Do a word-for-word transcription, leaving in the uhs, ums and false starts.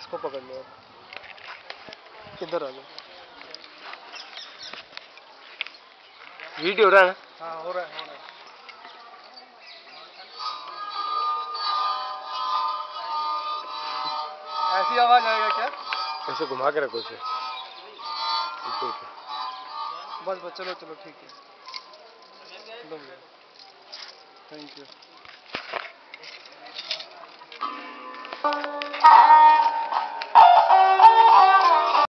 इसको पकड़ लो, इधर आ जाओ। वीडियो हो रहा है ना? हाँ हो रहा है, हो रहा है। ऐसी आवाज आएगा क्या? ऐसे घुमा के रखो इसे। बस बस चलो चलो ठीक है, थैंक यू।